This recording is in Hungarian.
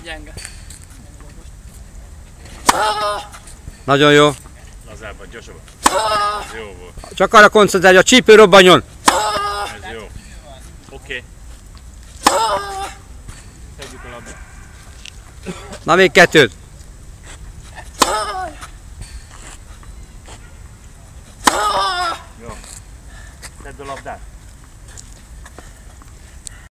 gyenge. Nagyon jó. Lazábban, gyorsabban. Ez jó volt. Csak arra koncentrálj, hogy a csípő robbanjon. Ez jó. Oké. Tegyük a labdát. Na még kettőt. Jó. Tedd a labdát.